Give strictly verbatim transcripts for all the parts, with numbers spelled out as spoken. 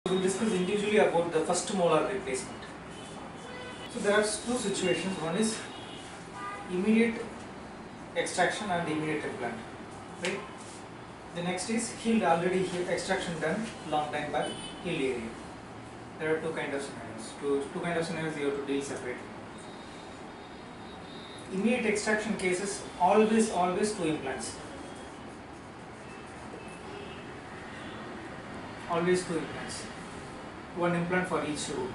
We will discuss individually about the first molar replacement. So there are two situations. One is immediate extraction and immediate implant, right? The next is healed, already healed, extraction done long time back, healed area. There are two kind of scenarios. Two, two kind of scenarios you have to deal separately. Immediate extraction cases, always, always two implants. Always two implants. One implant for each root.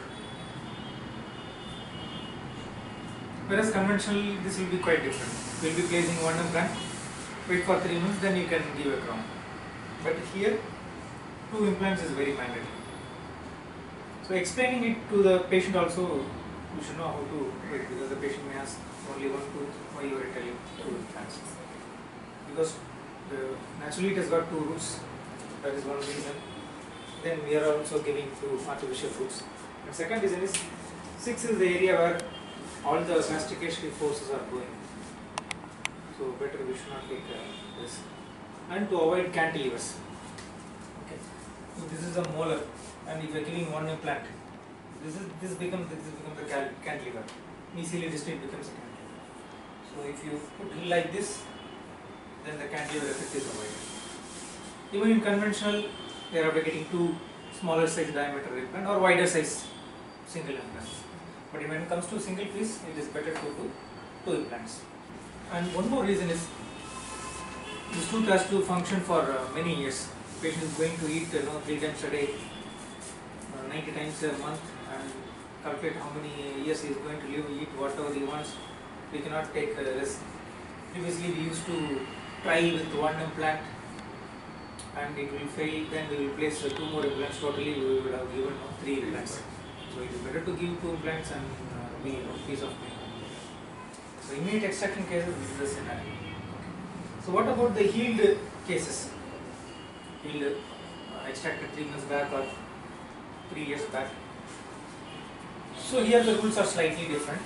Whereas conventionally this will be quite different. We will be placing one implant, wait for three months, then you can give a crown. But here, two implants is very mandatory. So explaining it to the patient also, you should know how to do it, because the patient may ask only one tooth, why you are telling two implants? Because the, naturally it has got two roots, that is one reason. Then we are also giving two artificial roots. And second reason is, six is the area where all the mastication forces are going. So better we should not take uh, this. And to avoid cantilevers. Okay. So this is a molar, and if you are giving one implant, this is this becomes this becomes the cal cantilever. Mesially distant becomes a cantilever. So if you put it like this, then the cantilever effect is avoided. Even in conventional, they are getting two smaller size diameter implant or wider size single implants. But when it comes to single piece, it is better to do two implants. And one more reason is, this tooth has to function for uh, many years. The patient is going to eat, you know, three times a day, uh, ninety times a month, and calculate how many years he is going to live, eat whatever he wants. We cannot take a risk. Previously, we used to try with one implant, and it will fail. Then we will place uh, two more implants. Totally, we will have given uh, three implants. So it is better to give two implants and uh, be, you know, piece of pain. So immediate extraction cases, this is the scenario. So what about the healed cases? Healed, uh, extracted three months back or three years back. So here the rules are slightly different.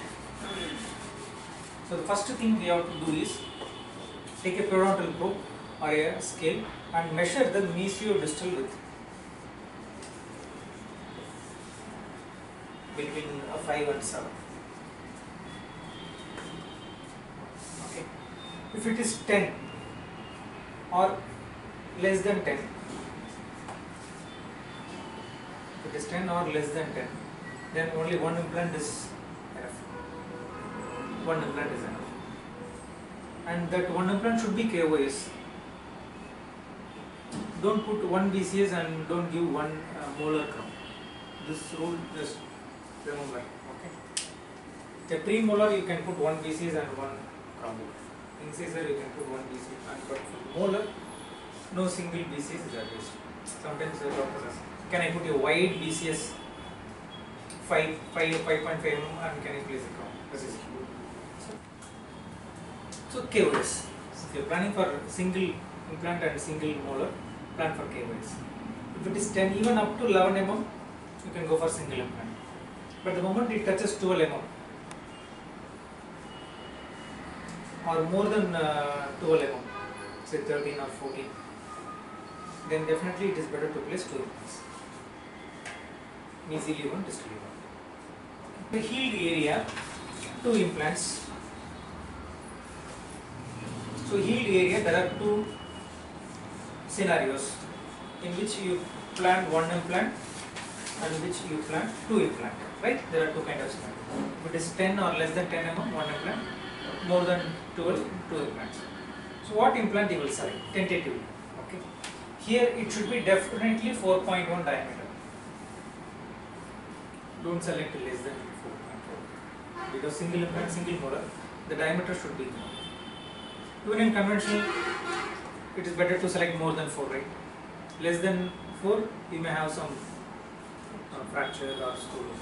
So the first thing we have to do is take a periodontal probe or a scale and measure the mesiodistal width between uh, five and seven. Okay. If it is ten or less than ten, if it is ten or less than ten, then only one implant is enough. One implant is enough. And that one implant should be K O S. Don't put one B C S and don't give one uh, molar crown. This rule just remember. Okay. A premolar you can put one B C S and one crown. Incisor you can put one B C S, and but for molar, no single B C S is advised. Sometimes the doctor says, can I put a wide B C S, five, five, five point five millimeter, and can I place a crown? This is good. So, so K O S. If you are planning for single implant and single molar, plan for K O S. If it is ten, even up to eleven millimeters, you can go for single implant. But the moment it touches twelve millimeters or more than uh, twelve millimeters, say thirteen or fourteen, then definitely it is better to place two implants. Mesially one, distally one. The healed area, two implants. So healed area, there are two scenarios in which you plan one implant and which you plan two implant, right? There are two kinds of scenarios. If it is ten or less than ten millimeters, one implant, more than twelve, two implants. So what implant you will select tentatively? Okay. Here it should be definitely four point one diameter. Don't select less than four point four, because single implant, single molar, the diameter should be more. Even in conventional, it is better to select more than four, right? Less than four, you may have some uh, fracture or stools.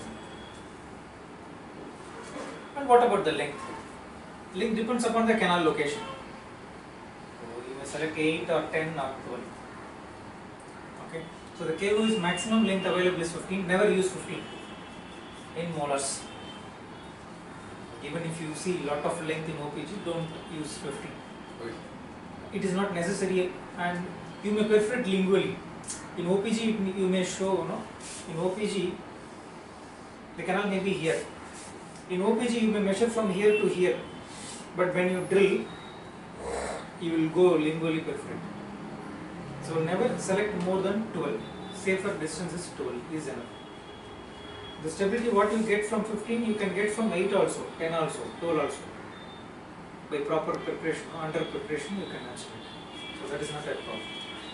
And what about the length? Length depends upon the canal location. So you may select eight or ten or twelve. Okay. So the K O is maximum length available is fifteen. Never use fifteen in molars. Even if you see lot of length in O P G, don't use fifteen. It is not necessary, and you may perforate lingually. In O P G you may show, you know, in O P G the canal may be here. In O P G you may measure from here to here, but when you drill you will go lingually perforate. So never select more than twelve. Safer distance is twelve is enough. The stability what you get from fifteen you can get from eight also, ten also, twelve also. By proper preparation, under preparation you can achieve it. So that is not that problem.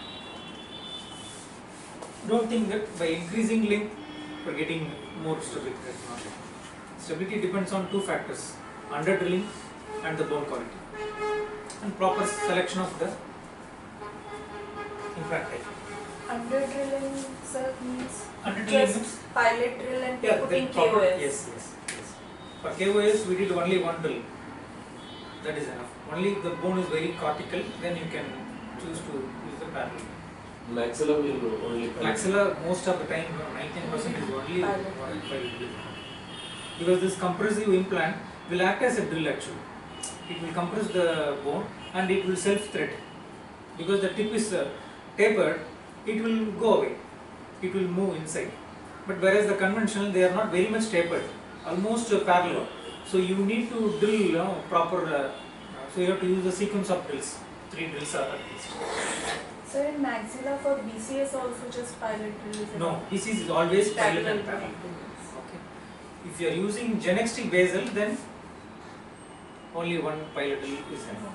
Don't think that by increasing length you are getting more stability. That's not it. Stability depends on two factors: under drilling and the bone quality, and proper selection of the implant type. Under drilling, sir, means Under drilling just means pilot drill and yeah, putting then K O proper, S. yes, yes, yes. For K O S we did only one drill. That is enough. Only if the bone is very cortical, then you can choose to use the parallel. Maxilla will only Maxilla most of the time, ninety-nine percent is only Pilot. pilot drill. Because this compressive implant will act as a drill actually. It will compress the bone and it will self-thread. Because the tip is uh, tapered, it will go away. It will move inside. But whereas the conventional, they are not very much tapered, almost uh, parallel. So you need to drill, you know, proper. Uh, so you have to use a sequence of drills. Three drills are at least. Sir, in maxilla for B C S also just pilot drill is No, enough? this is always pilot Parallel and parallel. drill. Okay. If you are using genextic basal, then only one pilot drill is enough.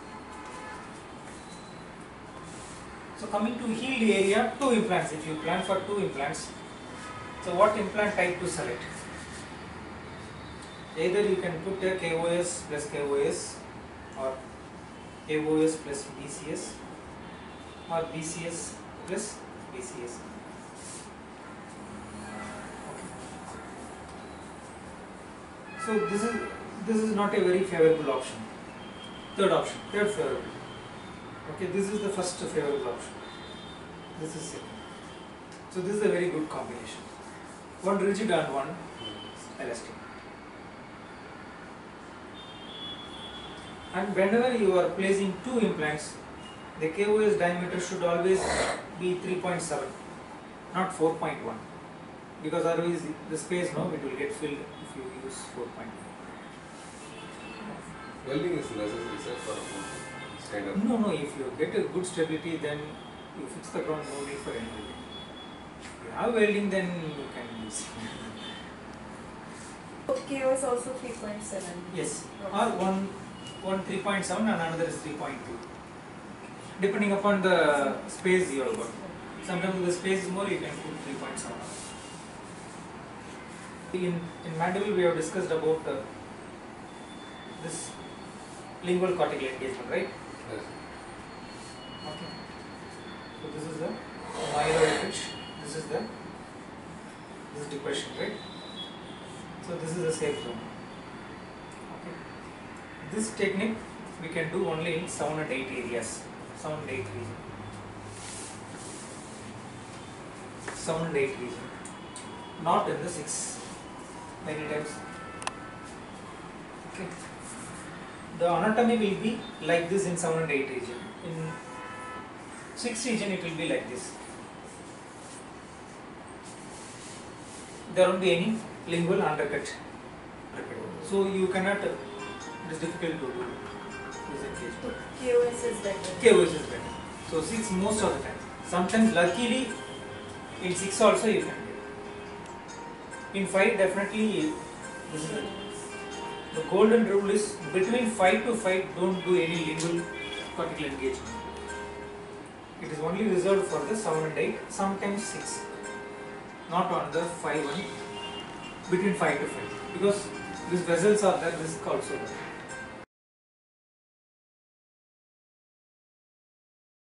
So coming to healed area, two implants. If you plan for two implants, so what implant type to select? Either you can put a K O S plus K O S, or K O S plus B C S, or B C S plus B C S. So this is this is not a very favorable option. Third option, third favorable. Okay, this is the first favorable option. This is second. So this is a very good combination. One rigid and one elastic. And whenever you are placing two implants, the K O S diameter should always be three point seven, not four point one, because otherwise the space, no, it will get filled if you use four point one. Welding is necessary, sir, for this kind of. No, no, if you get a good stability, then you fix the ground, no need for any welding. If you have welding, then you can use. K O S also three point seven. Yes, or one, one three point seven and another is three point two. Depending upon the space you have got. Sometimes if the space is more, you can put three point seven. In, in mandible, we have discussed about uh, this lingual cortical engagement, right? Yes. Okay. So this is the myeloid pitch. This is the this is depression, right? So this is the safe zone. Okay. This technique we can do only in seven and eight areas. Seven and eight region. Seven and eight region. Not in the six. Many times. Okay. The anatomy will be like this in seven and eight region. In six region it will be like this. There won't be any lingual undercut. So you cannot, it is difficult to do this engagement. K O S is better. K O S is better. So six most of the time. Sometimes luckily in six also you can do. In five definitely this is it. The golden rule is between five to five don't do any lingual cortical engagement. It is only reserved for the seven and eight, sometimes six. Not on the five and between five to five. Because these vessels are there, risk also there.